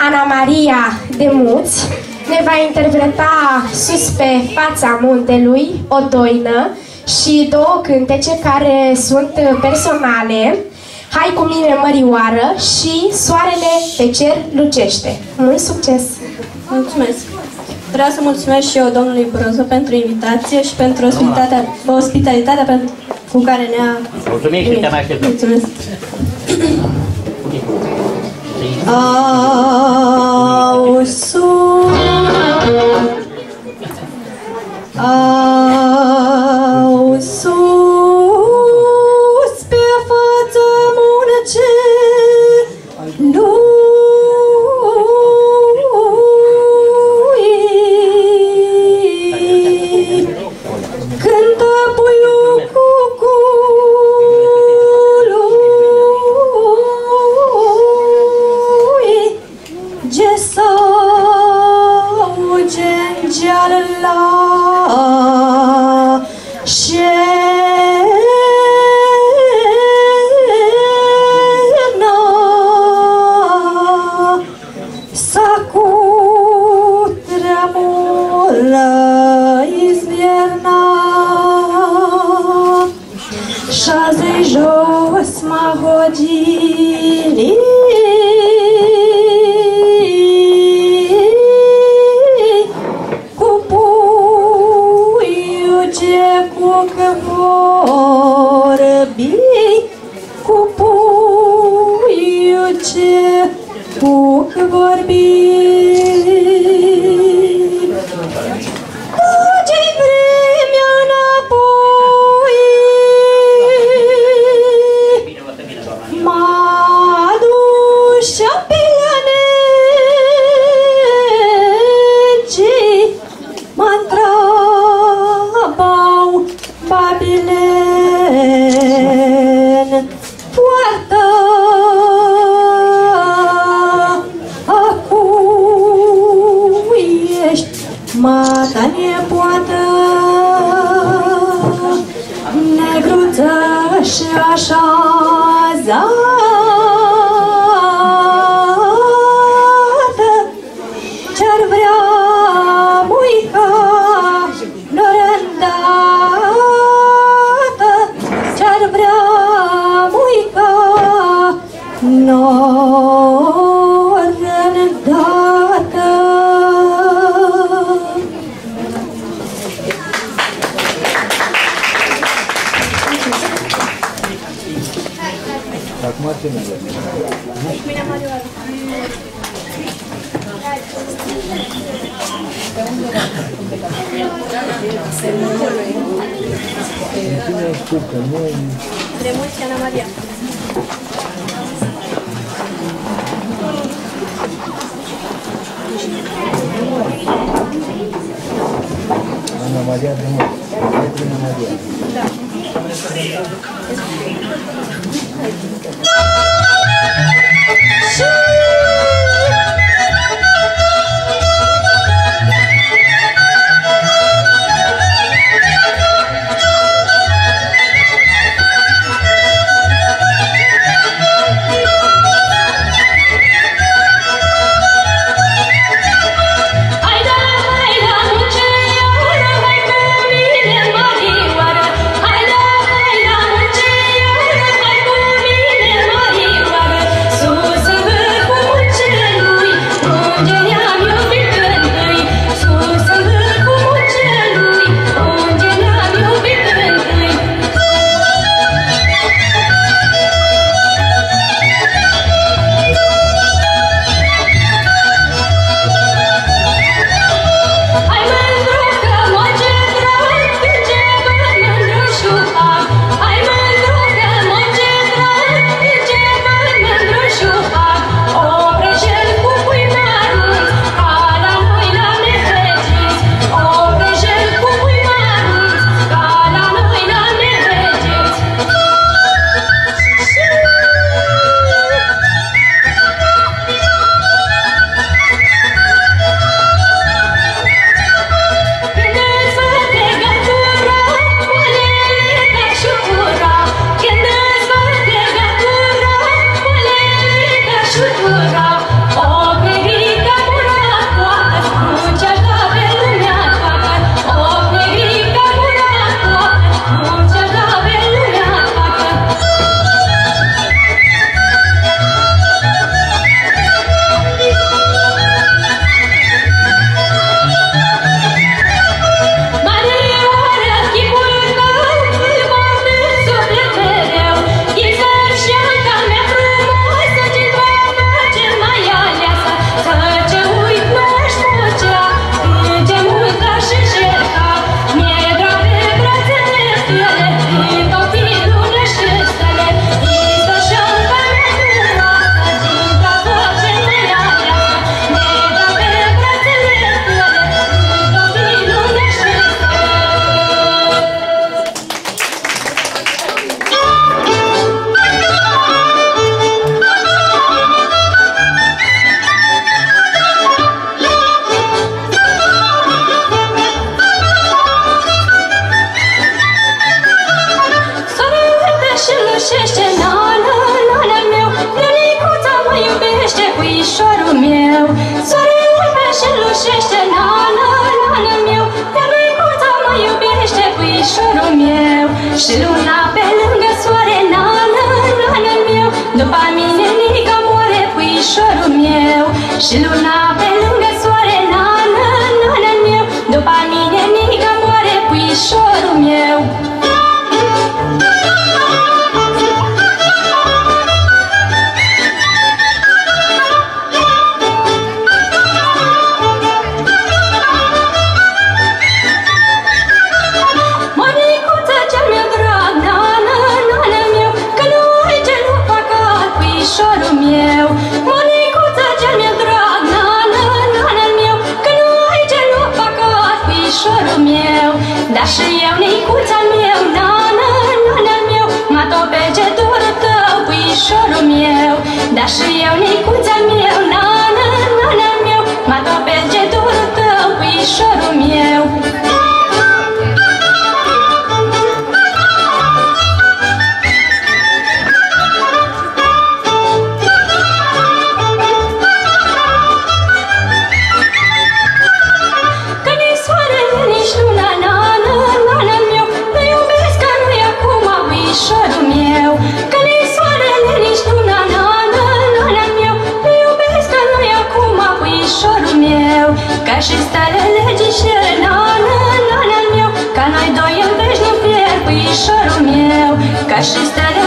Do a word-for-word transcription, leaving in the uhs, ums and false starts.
Ana Maria Demuți ne va interpreta Sus pe fața muntelui, o doină și două cântece care sunt personale, Hai cu mine mărioară și Soarele pe cer lucește. Mult succes! Mulțumesc! Vreau să mulțumesc și eu domnului Brozo pentru invitație și pentru ospitalitatea, ospitalitatea pentru, cu care ne-a... Mulțumim și te mai așteptăm! Mulțumesc! Au sus, au sus pe fața muncelui, cântă puiul cucului, ce sauge în geala șerna, s-a cutremură izvierna, șaze jos mahodilii, cu puiul ce cuc vorbi, cu puiul ce cuc vorbi. Duce-i vremea înapoi, m-a dus pe Ianeci, mă-ntrabau Babilen, poartă acu ești mata nepoată, negruță și așezată, ce-ar vrea muica norândată, ce-ar vrea muica norândată. Acum ce ne vedem? De mulți, Ana Maria. Ana Maria de mult. Ana Maria. Da. Sus în vârful puișorul meu. Soarele pe și lușește, nana, nana meu, de măicuța mă iubește puișorul meu. Și luna pe lângă soare, nana, nana meu, după mine nica moare puișorul meu. Și luna pe lângă soare, nana, nana meu, după mine nica moare puișorul meu. Dar și eu, nicuța meu, nana, nana meu, mă topece dorul tău, puișorul meu. Dar și eu, nicuța meu, nana, nana meu, mă topece dorul tău, puișorul meu. Ca și stelele ghicele, nana, nana meu, ca noi doi în veci nu pierd puișorul meu. Ca și stelele